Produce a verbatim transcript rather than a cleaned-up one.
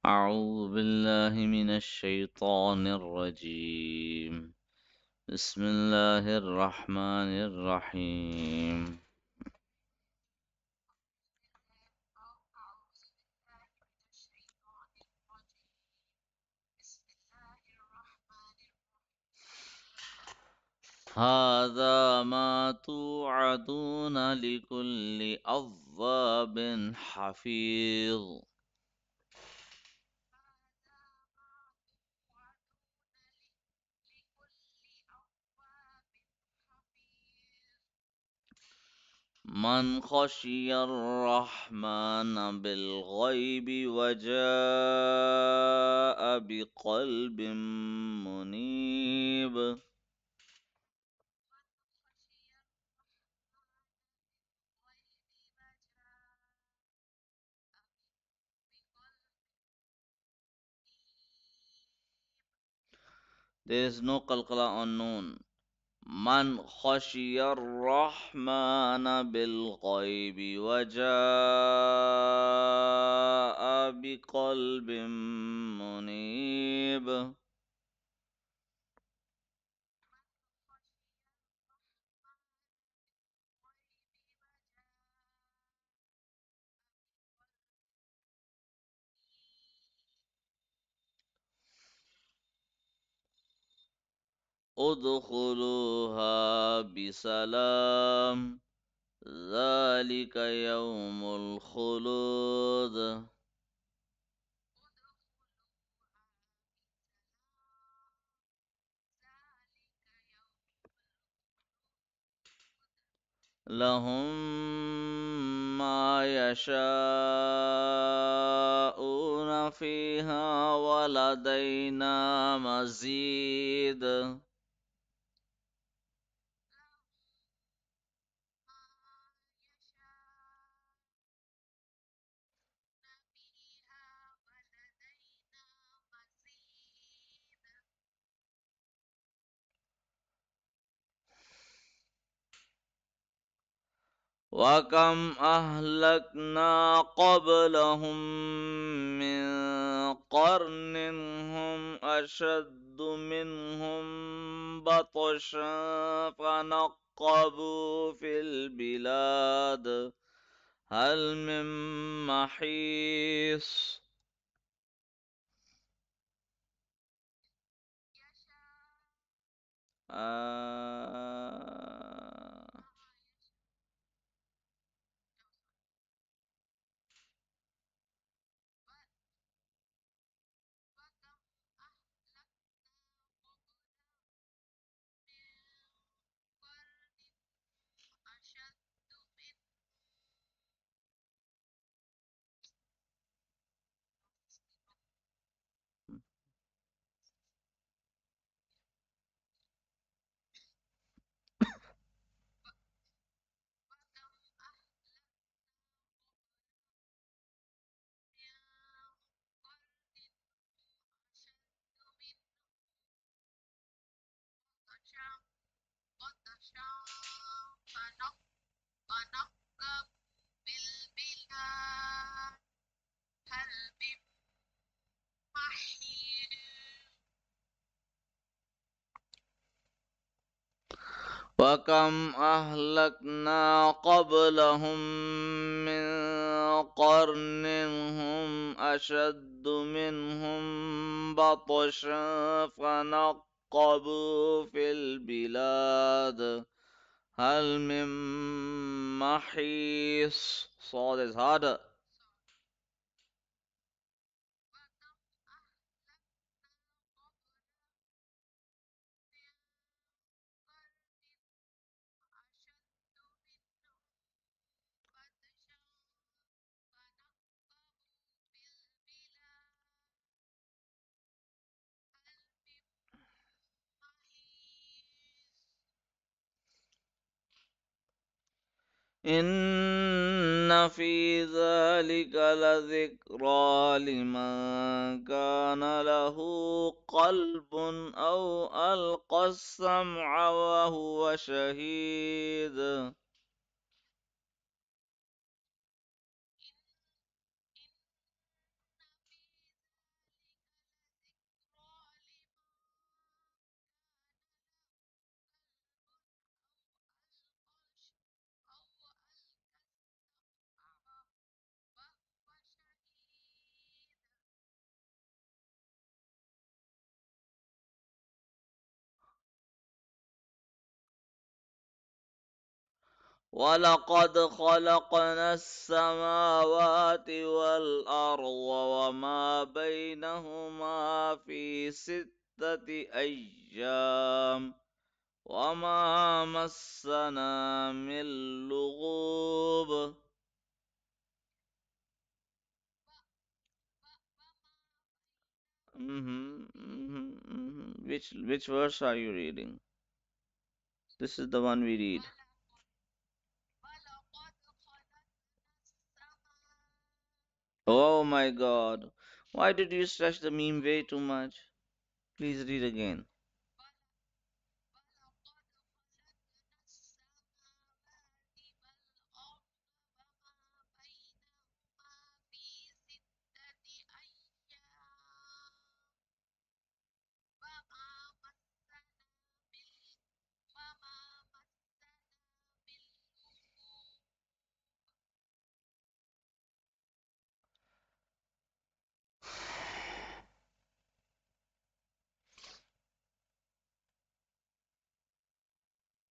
أعوذ بالله من الشيطان الرجيم. بسم الله الرحمن الرحيم. هذا ما توعدون لكل أواب حفيظ. من خشي الرحمن بالغيب وجاء بقلب منيب. There is no qalqala on noon. من خشي الرحمن بالغيب وجاء بقلب منيب. ادخلوها بسلام ذلك يوم الخلود. لهم ما يشاءون فيها ولدينا مزيد. وكم أهلكنا قبلهم من قرن هم أشد منهم بطشا فنقبوا في البلاد هل من محيص. آه وكم أهلكنا قبلهم من قرن هم أشد منهم بطشا فنقبوا في البلاد هل من محيص. Saw this harder. إن في ذلك لذكرى لمن كان له قلب أو ألقى السمع وهو شهيد. وَلَقَدْ خَلَقْنَا السَّمَاوَاتِ وَالْأَرْضَ وَمَا بَيْنَهُمَا فِي سِتَّةِ أَيَّامٍ وَمَا مَسَّنَا مِن لُغُوبٍ. Mhm, mhm, mhm. Which which verse are you reading? This is the one we read. Oh my God. Why did you stretch the meme way too much? Please read again.